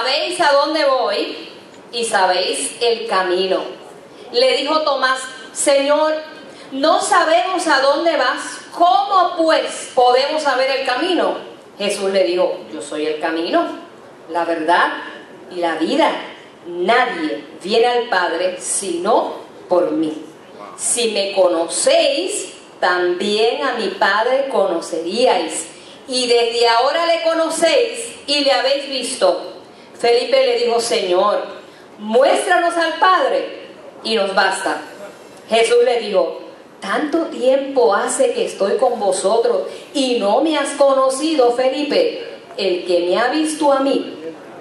sabéis a dónde voy y sabéis el camino. Le dijo Tomás: Señor, no sabemos a dónde vas, ¿cómo pues podemos saber el camino? Jesús le dijo: yo soy el camino, la verdad y la vida. Nadie viene al Padre sino por mí. Si me conocéis, también a mi Padre conoceríais. Y desde ahora le conocéis y le habéis visto. Felipe le dijo: Señor, muéstranos al Padre y nos basta. Jesús le dijo: tanto tiempo hace que estoy con vosotros y no me has conocido, Felipe. El que me ha visto a mí,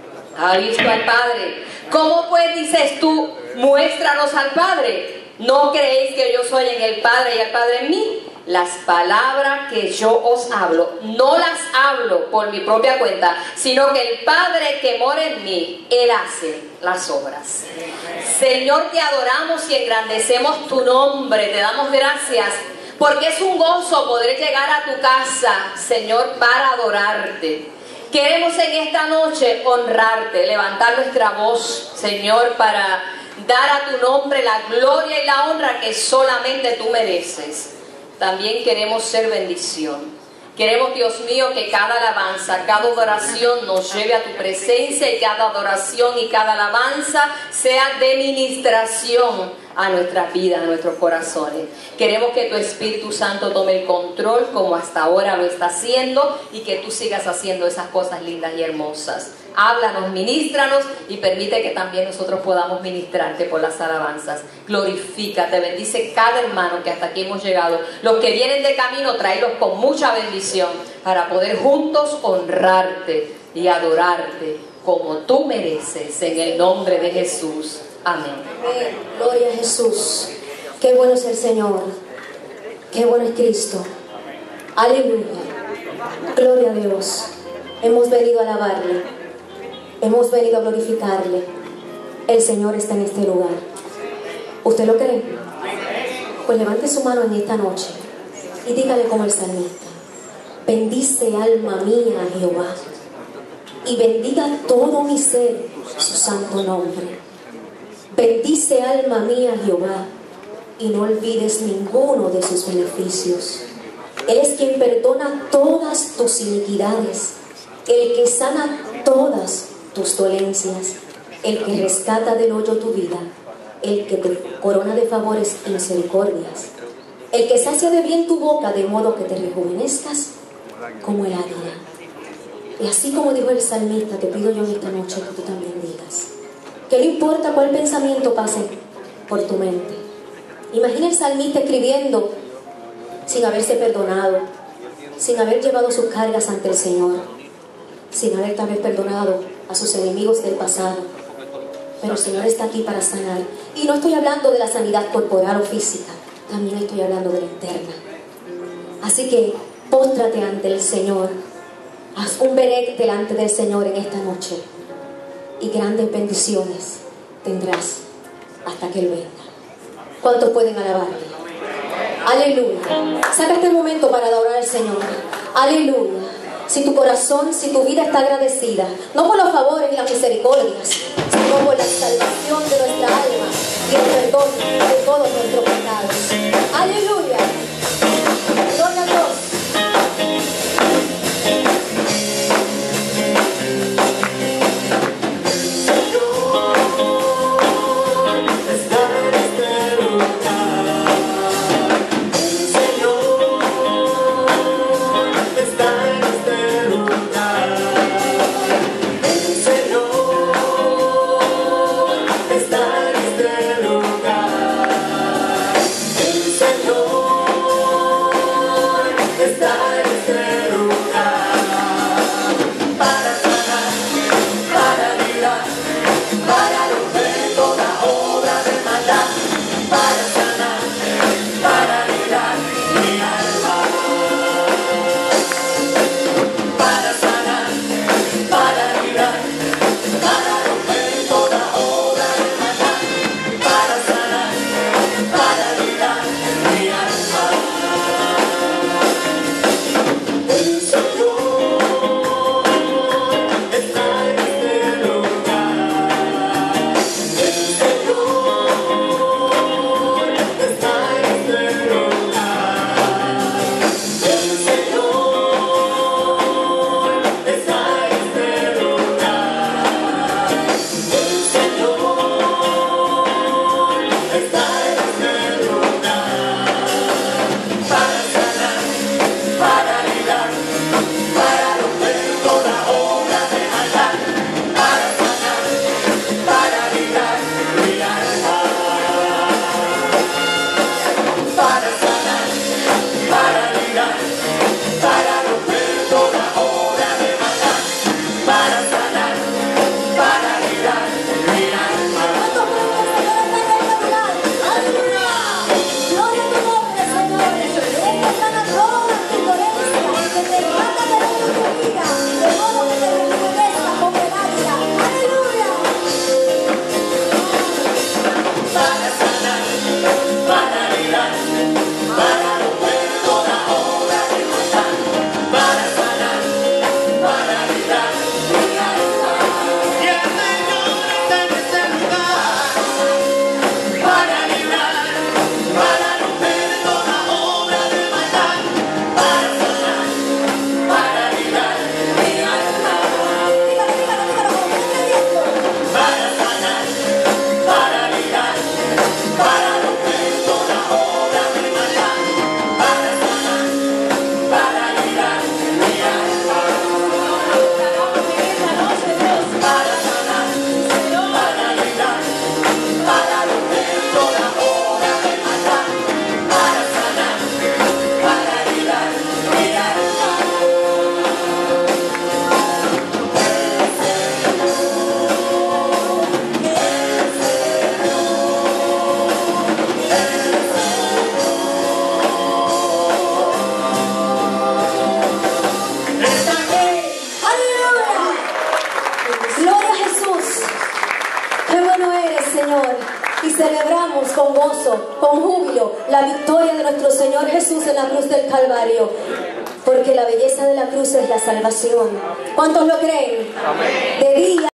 ha visto al Padre. ¿Cómo pues dices tú, muéstranos al Padre? ¿No creéis que yo soy en el Padre y el Padre en mí? Las palabras que yo os hablo, no las hablo por mi propia cuenta, sino que el Padre que mora en mí, Él hace las obras. Señor, te adoramos y engrandecemos tu nombre, te damos gracias, porque es un gozo poder llegar a tu casa, Señor, para adorarte. Queremos en esta noche honrarte, levantar nuestra voz, Señor, para dar a tu nombre la gloria y la honra que solamente tú mereces. También queremos ser bendición. Queremos, Dios mío, que cada alabanza, cada adoración nos lleve a tu presencia, y cada adoración y cada alabanza sea de ministración a nuestras vidas, a nuestros corazones. Queremos que tu Espíritu Santo tome el control como hasta ahora lo está haciendo, y que tú sigas haciendo esas cosas lindas y hermosas. Háblanos, ministranos, y permite que también nosotros podamos ministrarte por las alabanzas. Glorifícate, bendice cada hermano que hasta aquí hemos llegado. Los que vienen de camino, tráelos con mucha bendición para poder juntos honrarte y adorarte como tú mereces, en el nombre de Jesús. Amén. Amén. Gloria a Jesús. Qué bueno es el Señor. Qué bueno es Cristo. Aleluya. Gloria a Dios. Hemos venido a alabarle. Hemos venido a glorificarle. El Señor está en este lugar. ¿Usted lo cree? Pues levante su mano en esta noche y dígale como el salmista: bendice alma mía a Jehová, y bendiga todo mi ser su santo nombre. Bendice alma mía a Jehová, y no olvides ninguno de sus beneficios. Él es quien perdona todas tus iniquidades, el que sana todas tus dolencias, el que rescata del hoyo tu vida, el que te corona de favores y misericordias, el que sacia de bien tu boca, de modo que te rejuvenezcas como el águila. Y así como dijo el salmista, te pido yo en esta noche que tú también digas: que no importa cuál pensamiento pase por tu mente. Imagina el salmista escribiendo sin haberse perdonado, sin haber llevado sus cargas ante el Señor, sin haber tal vez perdonado a sus enemigos del pasado. Pero el Señor está aquí para sanar. Y no estoy hablando de la sanidad corporal o física, también estoy hablando de la interna. Así que póstrate ante el Señor, haz un berec delante del Señor en esta noche, y grandes bendiciones tendrás hasta que Él venga. ¿Cuántos pueden alabarle? Aleluya. Saca este momento para adorar al Señor. Aleluya. Si tu corazón, si tu vida está agradecida, no por los favores y las misericordias, sino por la salvación de nuestra alma y el perdón de todos nuestros pecados. Aleluya. Gloria a Dios. Señor y celebramos con gozo, con júbilo, la victoria de nuestro Señor Jesús en la cruz del Calvario. Porque la belleza de la cruz es la salvación. ¿Cuántos lo creen? Amén. De día